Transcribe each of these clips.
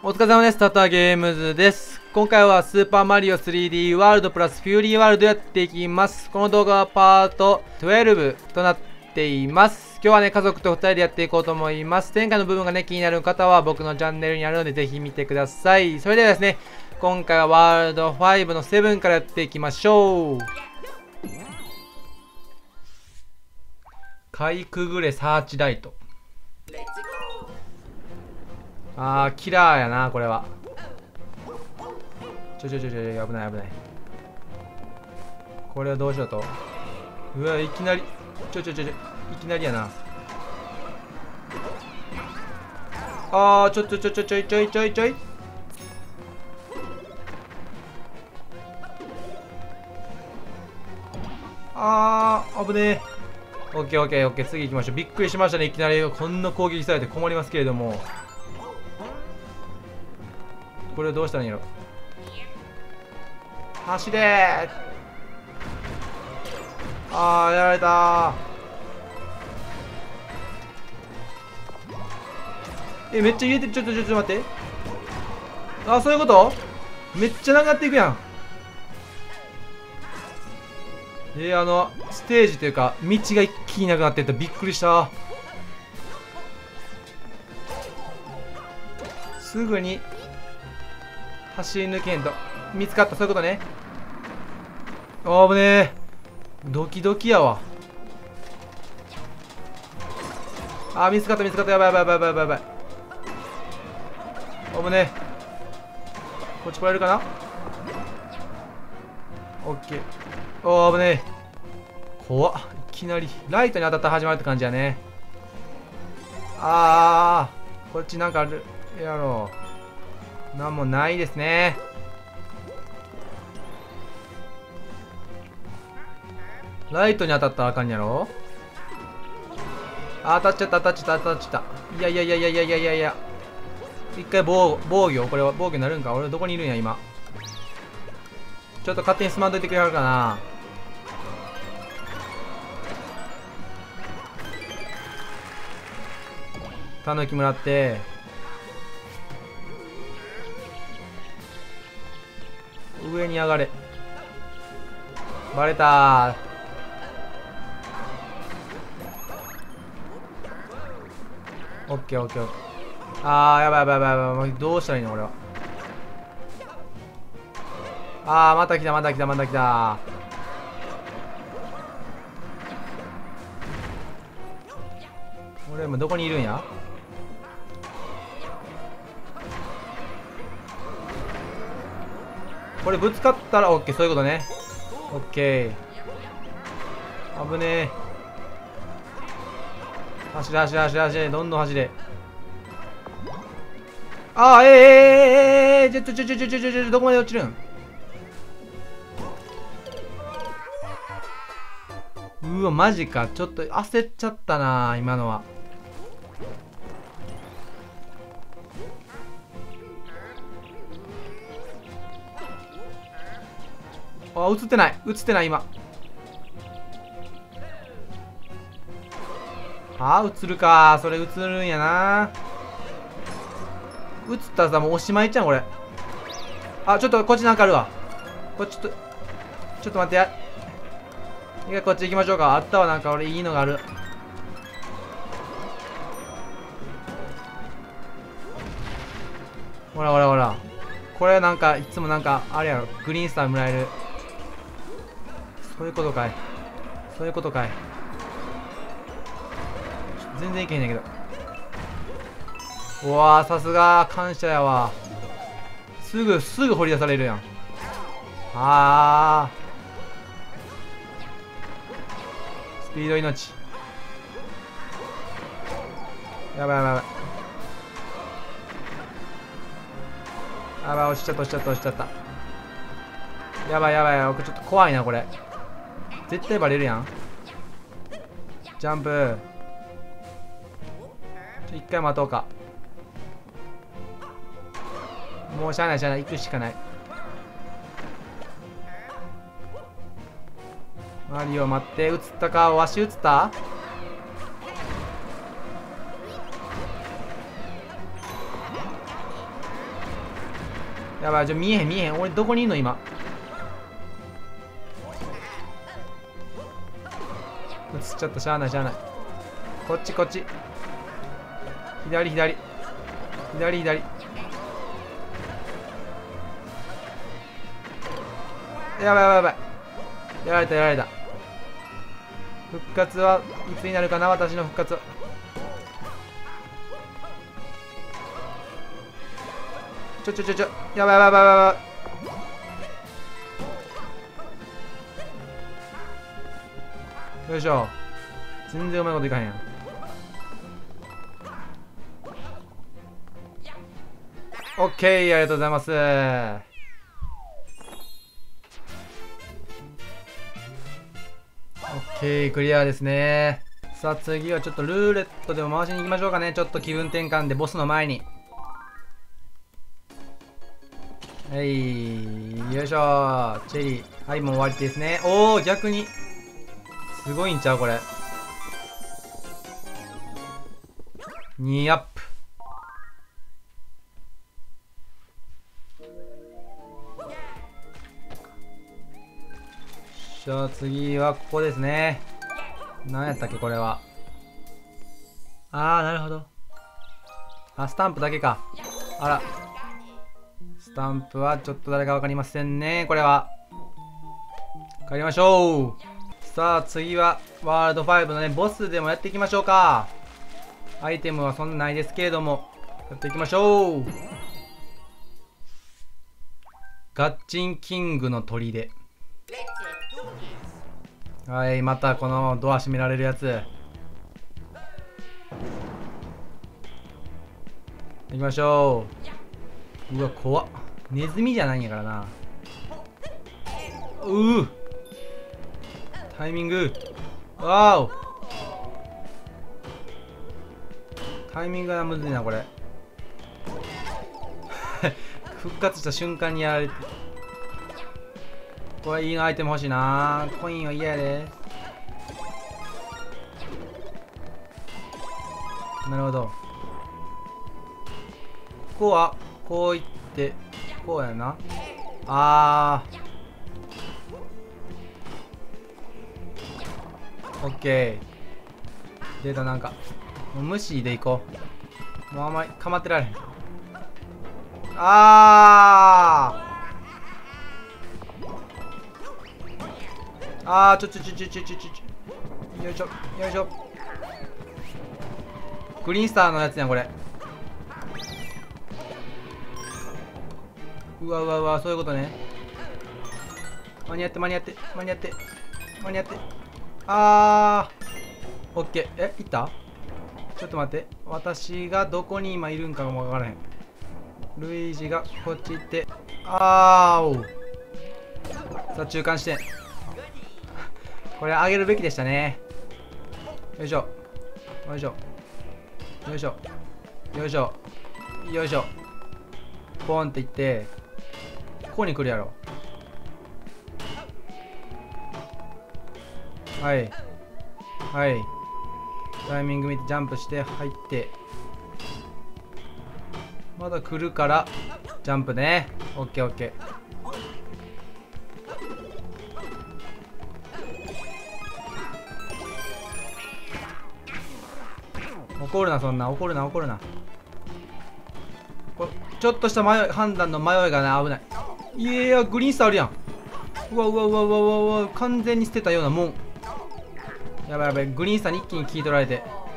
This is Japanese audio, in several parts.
お疲れ様です。タタゲームズです。今回はスーパーマリオ 3D ワールドプラスフューリーワールドやっていきます。この動画はパート12となっています。今日はね、家族と2人でやっていこうと思います。前回の部分がね、気になる方は僕のチャンネルにあるのでぜひ見てください。それではですね、今回はワールド5の7からやっていきましょう。かいくぐれサーチライト。あー、キラーやな、これは。危ない危ない。これはどうしようと。うわ、いきなり。いきなりやな。あー、ちょい。あー、危ねえ。オッケー、次行きましょう。びっくりしましたね、いきなりこんな攻撃されて困りますけれども。これどうしたらいいんやろ。走れー。あー、やられたー。めっちゃ入れてる。ちょっと待って。あ、そういうこと？めっちゃ長っていくやん。ステージというか道が一気になくなっていった。びっくりした。すぐに走り抜けんと。見つかった。そういうことね。あぶねえ。ドキドキやわ。あ、見つかった。やばい。あぶねえ。こっち来られるかな。オッケー。おー、危ねえ。怖っ。いきなりライトに当たったら始まるって感じやね。こっちなんかあるやろう。なんもないですね。ライトに当たったらあかんやろ。当たっちゃった。いや。一回防御。これは防御になるんか。俺どこにいるんや今。ちょっと勝手に進まんといてくれはるかな。たぬきもらって上に上がれ。バレたー。オッケー。やばい。どうしたらいいの俺は。また来た。俺もどこにいるんや。これぶつかったらオッケー。そういうことね。オッケー。危ねえ。走れ。どんどん走れ。どこまで落ちるん。うわ、マジか。ちょっと焦っちゃったな今のは。映ってない今。映るか。それ映るんやな。映ったらさ、もうおしまいちゃんこれ。ちょっとこっちなんかあるわ。こっちちょっと待ってや。こっち行きましょうか。あったわ、なんか俺いいのがある。ほら。これなんかいつもなんかあれやろ。グリーンスターもらえる。そういうことかい。全然いけへんねんけど。うわー、さすが感謝やわ。すぐ掘り出されるやん。スピード命。やばい。落ちちゃった。やばい。ちょっと怖いなこれ。絶対バレるやん。ジャンプ。一回待とうか。もうしゃあない。行くしかない。マリオ待って。映ったか。わし映った。 やばい、見えへん見えへん。俺どこにいんの今。映っちゃった。しゃあないしゃあない。こっちこっち。左左左左。やばいやばいやばい。やられたやられた。復活はいつになるかな、私の復活。ちょやばいやばいやばいやばい。よいしょ。全然うまいこといかへんやん。オッケー、ありがとうございます。オッケー、クリアですね。さあ次はちょっとルーレットでも回しに行きましょうかね。ちょっと気分転換でボスの前に。はい、よいしょ。チェリー。はい、もう終わりですね。おお、逆にすごいんちゃうこれ。2アップ。じゃあ次はここですね。何やったっけこれは。あー、なるほど。あ、スタンプだけか。あら、スタンプはちょっと誰か分かりませんね。これは帰りましょう。さあ次はワールド5のねボスでもやっていきましょうか。アイテムはそんなないですけれどもやっていきましょう。ガッチンキングの砦。はい、またこのドア閉められるやつ。行きましょう。うわ怖っ。ネズミじゃないんやからな。タイミング。わお、タイミングがむずいなこれ。復活した瞬間にやられて。これいいのアイテム欲しいな。コインは嫌やで。なるほど。ここはこういってこうやな。オッケー。出た。なんかもう無視でいこう。もうあんまりかまってられへん。ちょよいしょよいしょ。グリーンスターのやつやんこれ。うわうわうわ、そういうことね。間に合って間に合って間に合って間に合って。オッケー。いった。ちょっと待って、私がどこに今いるんかも分からへん。ルイージがこっち行って。さあ中間視点。これ上げるべきでしたね。よいしょよいしょよいしょよいしょよいしょ。ポンっていってここに来るやろ。はいはい、タイミング見てジャンプして入って、まだ来るからジャンプね。オッケーオッケー。怒るな、そんな怒るな怒るな。ちょっとした判断の迷いがね危ない。いやグリーンスターあるやん。うわうわうわうわうわうわ、完全に捨てたようなもん。やばいやばい、グリーンスターに一気に聞い取られて。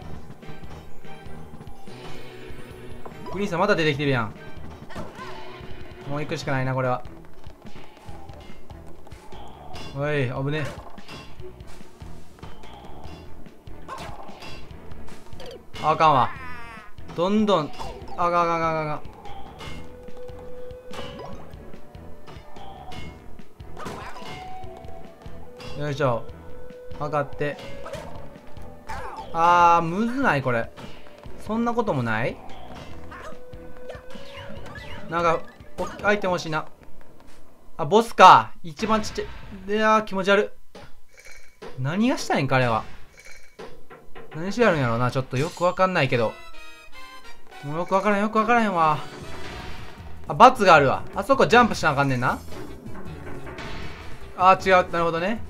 グリーンスターまた出てきてるやん。もう行くしかないなこれは。おい危ねえ。あかんわ。どんどんあががががが。よいしょ。測って。むずないこれ。そんなこともない。なんかアイテム欲しいな。ボスか。一番ちっちゃい。いやー気持ち悪い。何がしたいん彼は。何しやるんやろうな。ちょっとよくわかんないけど。もうよくわからんよくわからへんわ。 あ、バツがあるわ。あそこジャンプしなあかんねんな。あー、違う。なるほどね。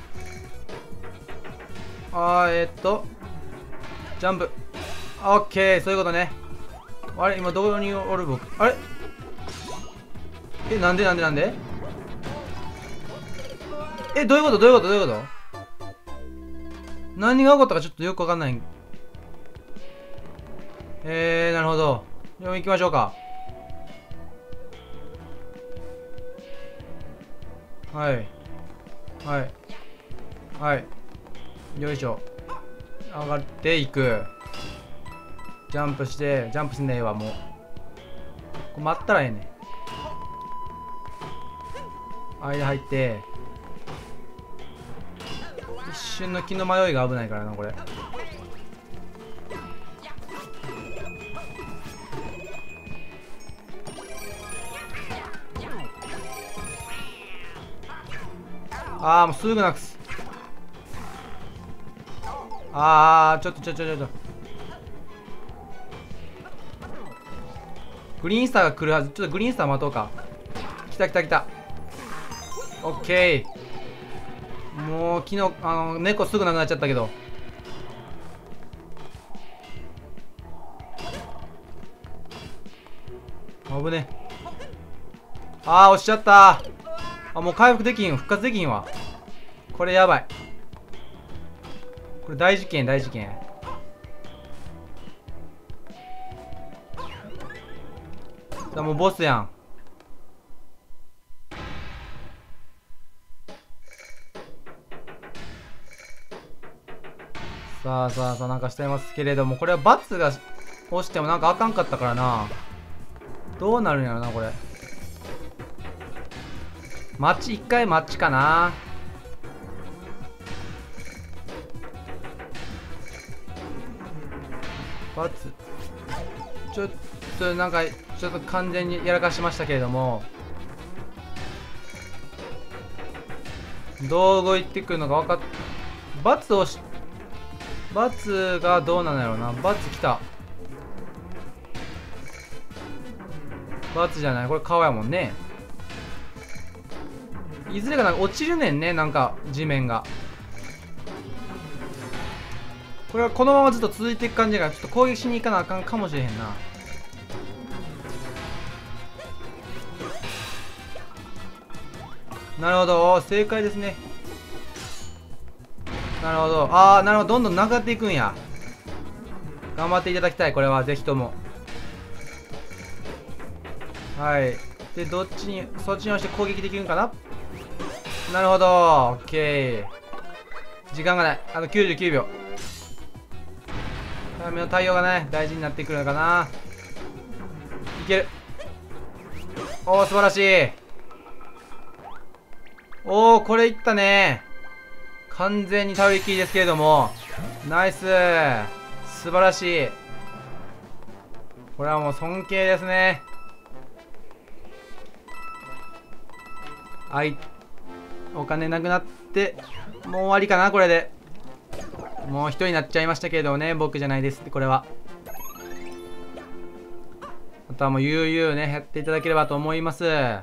ジャンプ。オッケー、そういうことね。あれ今どこにおる僕。あれなんでどういうこと何が起こったかちょっとよくわかんない。なるほど。でも行きましょうか。はい。はい。はい。よいしょ。上がっていく。ジャンプしねえわ、もう。これ待ったらええねん。間入って。一瞬の気の迷いが危ないからな、これ。ああ、もうすぐなくす。ああ、ちょっと。グリーンスターが来るはず。ちょっとグリーンスター待とうか。来た。オッケー。もう昨日猫すぐなくなっちゃったけど。危ね。ああ、押しちゃった。あ、もう回復できん。復活できんわ。これやばい。これ大事件。もうボスやん。さあなんかしてますけれども、これは罰が押してもなんかあかんかったからな。どうなるんやろな、これ。一回マッチかな。罰ちょっとなんかちょっと完全にやらかしましたけれども、どう動いてくるのか分かっ。罰がどうなのやろうな。罰来た。罰じゃない、これ顔やもんね。いずれかなんか落ちるねんね、なんか地面が。これはこのままずっと続いていく感じが、ちょっと攻撃しに行かなあかんかもしれへんな。なるほど、正解ですね。なるほど。なるほど。どんどん流っていくんや。頑張っていただきたい。これはぜひとも。はい。で、そっちに押して攻撃できるんかな。なるほど。オッケー。時間がない。99秒。早めの対応がね、大事になってくるのかな。いける。おー、素晴らしい。おー、これいったね。完全に頼りきりですけれども。ナイス。素晴らしい。これはもう尊敬ですね。はい。お金なくなって、もう終わりかな、これで。もう一人になっちゃいましたけれどもね、僕じゃないですって、これは。あとはもう悠々ね、やっていただければと思います。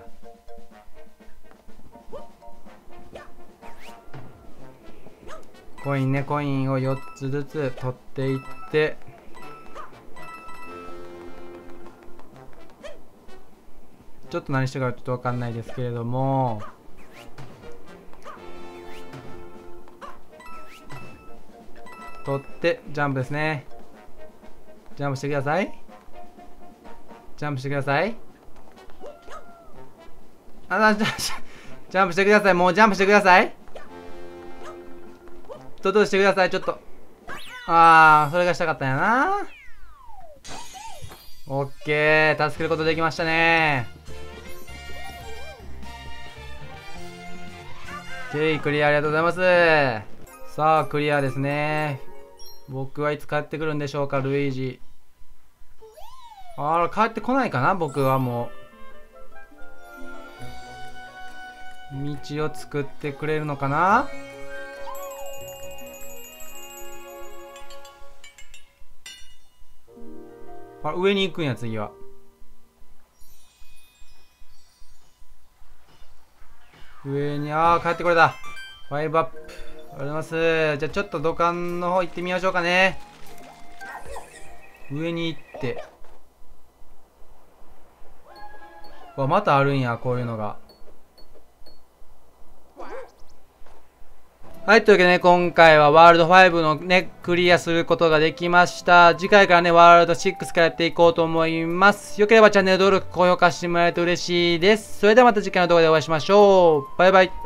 コインを4つずつ取っていって、ちょっと何してるかちょっとわかんないですけれども、取ってジャンプですね。ジャンプしてください。ジャンプしてください。ジャンプしてください。もうジャンプしてください。してください。ちょっと。それがしたかったんやな。オッケー。助けることできましたね。クリアありがとうございます。さあ、クリアですね。僕はいつ帰ってくるんでしょうか、ルイージ。帰ってこないかな、僕はもう。道を作ってくれるのかな。上に行くんや、次は。 上に、帰ってこれた。5アップ。ありがとうございます。じゃあちょっと土管の方行ってみましょうかね。上に行って。またあるんや、こういうのが。はい、というわけでね、今回はワールド5のね、クリアすることができました。次回からね、ワールド6からやっていこうと思います。よければチャンネル登録、高評価してもらえると嬉しいです。それではまた次回の動画でお会いしましょう。バイバイ。